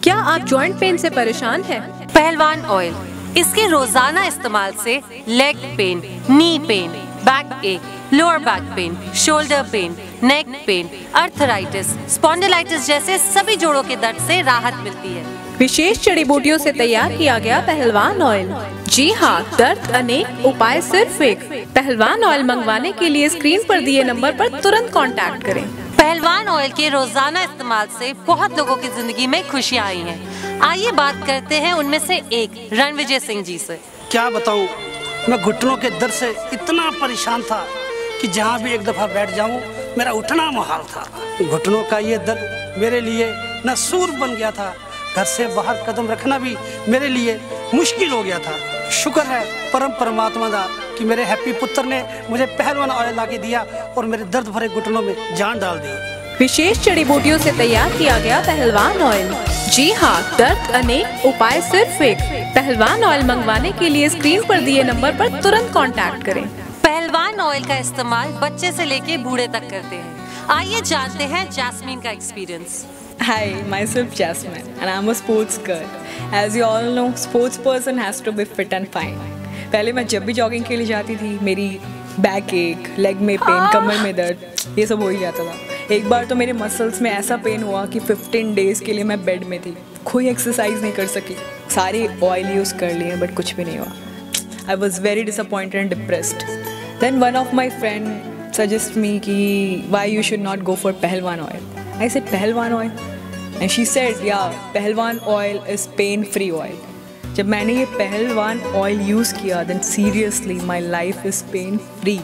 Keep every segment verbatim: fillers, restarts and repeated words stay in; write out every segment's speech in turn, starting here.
क्या आप joint pain से परेशान हैं? पहलवान ऑयल, इसके रोजाना इस्तेमाल से leg pain, knee pain, back ache, lower back pain, shoulder pain, neck pain, arthritis, spondylitis जैसे सभी जोड़ों के दर्द से राहत मिलती है। विशेष जड़ी बूटियों से तैयार किया गया पहलवान ऑयल। जी हाँ, दर्द अनेक, उपाय सिर्फ एक। पहलवान ऑयल मंगवाने के लिए स्क्रीन पर दिए नंबर पर तुरंत कांटेक्ट करें। पहलवान ऑयल के रोजाना इस्तेमाल से बहुत लोगों की जिंदगी में खुशियाँ आई हैं। आइए बात करते हैं उनमें से एक रणविजय सिंह जी से। क्या बताऊं, मैं घुटनों के दर्द से इतना परेशान था कि जहां भी एक दफा बैठ जाऊं मेरा उठना मुहाल था। घुटनों का ये दर्द मेरे लिए न सूर बन गया था, घर से बाहर कदम रखना भी मेरे लिए मुश्किल हो गया था। शुक्र है परम परमात्मा का कि मेरे हैप्पी पुत्र ने मुझे पहलवान ऑयल ला के दिया और मेरे दर्द भरे घुटनों में जान डाल दी। विशेष जड़ी बूटियों से तैयार किया गया पहलवान ऑयल। जी हाँ, दर्द अनेक, उपाय सिर्फ एक। पहलवान ऑयल मंगवाने के लिए स्क्रीन पर दिए नंबर पर तुरंत कांटेक्ट करें। पहलवान ऑयल का इस्तेमाल बच्चे से लेके बूढ़े तक करते हैं। आइए जानते हैं जैस्मीन का experience. Hi, myself Jasmine and I'm a sports girl. As you all know, sports person has to be fit and fine. पहले मैं जब भी जॉगिंग के लिए जाती थी मेरी बैक एक, लेग में पेन, कमर में दर्द, ये सब हो ही जाता था। एक बार तो मेरे मसल्स में ऐसा पेन हुआ कि फिफ्टीन डेज के लिए मैं बेड में थी, कोई एक्सरसाइज नहीं कर सकी। सारे ऑयल यूज़ कर लिए बट कुछ भी नहीं हुआ। I was very disappointed and depressed. Then one of my friend suggest me कि why you should not go for Pahalwan oil. I said Pahalwan oil and she said yeah, Pahalwan oil is pain free oil. जब मैंने ये Pahalwan oil use किया then seriously my life is pain free.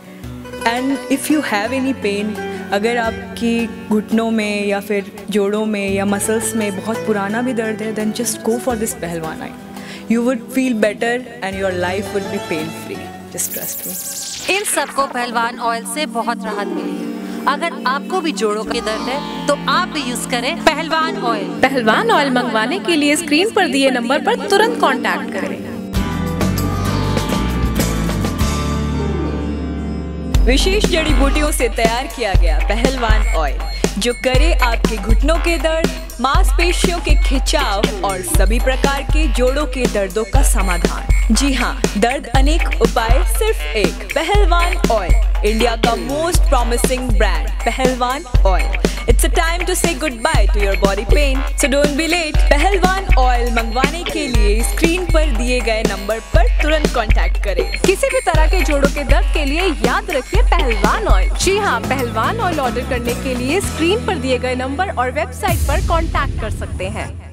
And if you have any pain, अगर आपकी घुटनों में या फिर जोड़ों में या मसल्स में बहुत पुराना भी दर्द है then just go for this Pahalwan oil. You would feel better and your life would be pain free. Just trust me. इन सबको पहलवान ऑयल से बहुत राहत मिली है। अगर आपको भी जोड़ों के दर्द है तो आप भी यूज करें पहलवान ऑयल। पहलवान ऑयल मंगवाने के लिए स्क्रीन पर दिए नंबर पर तुरंत कांटेक्ट करें। विशेष जड़ी बूटियों से तैयार किया गया पहलवान ऑयल जो करे आपके घुटनों के दर्द, मांसपेशियों के खिंचाव और सभी प्रकार के जोड़ों के दर्दों का समाधान। जी हाँ, दर्द अनेक, उपाय सिर्फ एक। पहलवान ऑयल, इंडिया का most promising brand Pahalwan oil. It's a time to say goodbye to your body pain, so don't be late. Pahalwan oil मंगवाने के लिए स्क्रीन पर दिए गए नंबर पर तुरंत कांटेक्ट करें। किसी भी तरह के जोड़ों के दर्द के लिए याद रखिए पहलवान ऑयल। जी हाँ, पहलवान ऑयल ऑर्डर करने के लिए स्क्रीन पर दिए गए नंबर और वेबसाइट पर कांटेक्ट कर सकते हैं।